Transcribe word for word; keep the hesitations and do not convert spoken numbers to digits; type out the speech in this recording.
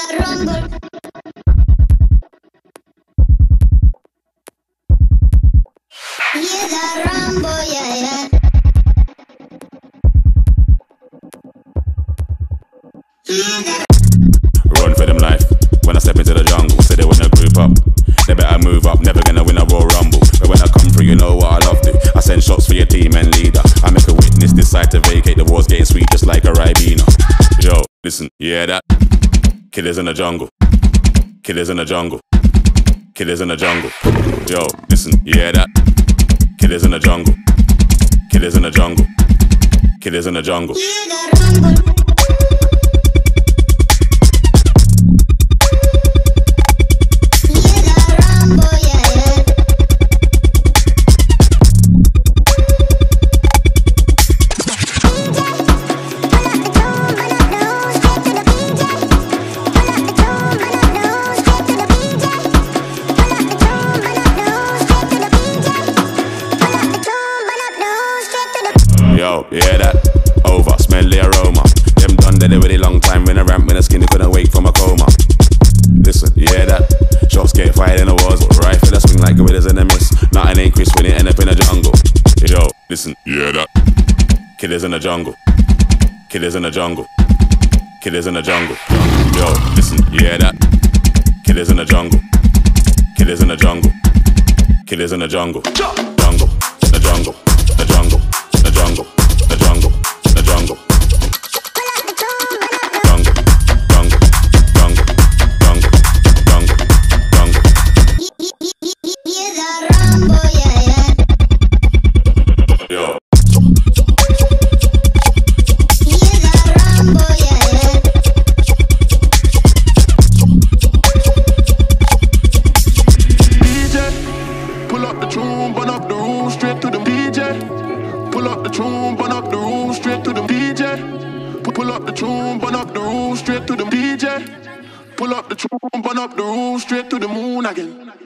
the rumble. Hear the rumble, yeah, yeah. Hear the Run for them life. When I step into the jungle, say they wanna group up. They better move up, never gonna win a Royal Rumble. But when I come through, you know what I love to. I send shots for your team and leader. I make a witness decide to vacate. The war's getting sweet just like a Ribena. Yo, listen, you hear that? Killers in the jungle. Killers in the jungle. Killers in the jungle. Yo, listen, you hear that? Killers in the jungle. Killers in the jungle. Killers in the jungle. hear the rumble. Yo, you hear that? Over, smell the aroma. Them done dead a really long time when I ramp when the skinny couldn't wake from a coma. Listen, you hear that? Shots get fired in the walls, but rifle that swing like gorillas in the mist. Nothing ain't crisp when it end up in the jungle. Yo, listen, you hear that? Killers in the jungle. Killers in the jungle. Killers in the jungle. Yo, listen, you hear that? Killers in the jungle. Killers in the jungle. Killers in the jungle. Jungle, the jungle, the jungle. The jungle, the jungle, the jungle. Jungle, jungle, jungle, jungle, jungle, jungle. Hear the rumble, yeah, yeah. Yo. Hear the rumble, yeah, yeah. D J, pull up the tune, burn up the room, straight to the D J. Pull up the tune, burn up the room, straight to the D J. Pull up the tune, burn up the room, straight to the D J. Pull up the tune, burn up the room, straight to the moon again.